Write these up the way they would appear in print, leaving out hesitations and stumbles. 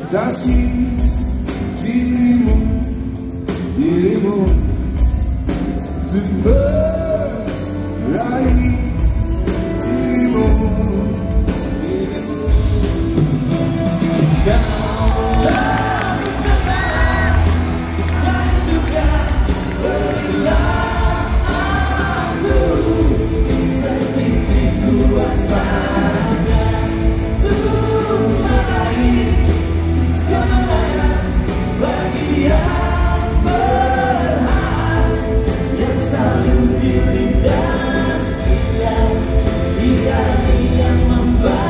kasih dirimu, untuk meraih dirimu. Kaulah bersama dan suka berilah aku seperti kuasanya untuk meraih kemenangan bagi yang berhak, yang selalu dilindas hidupnya yang membawa.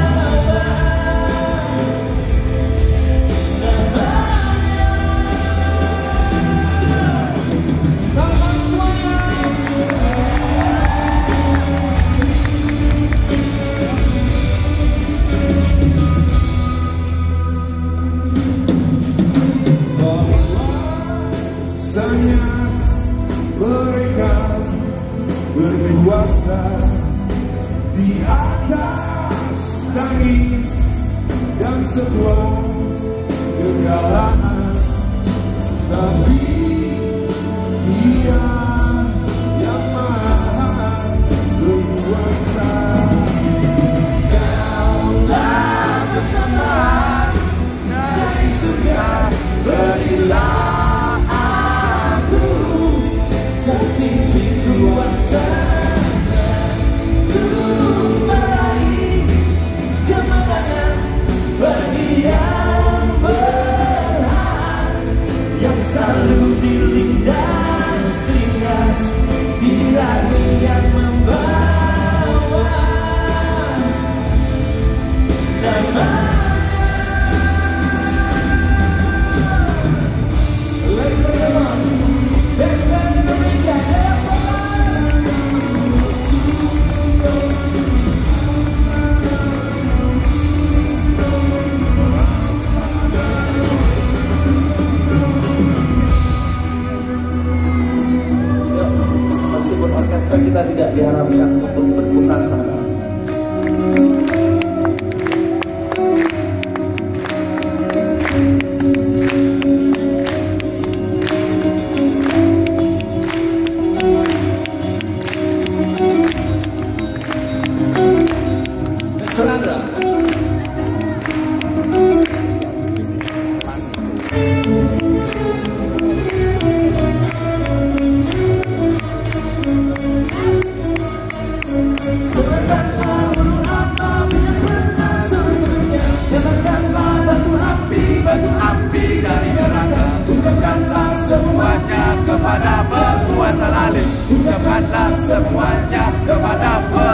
Bahwasanya mereka berkuasa di atas tangis dan sebuah kegagalan, tapi Dia yang maha berkuasa. Kaulah bersama dari surga, berilah aku setitik kuasa untuk meraih kemenangan bagi yang berhak, yang selalu dilindas tirani yang membawa nama. Meskipun orkestra kita tidak diharapkan untuk bertepuk tangan sama-sama. Surandra. Semuanya kepada penguasa lalim, ucapkanlah semuanya kepada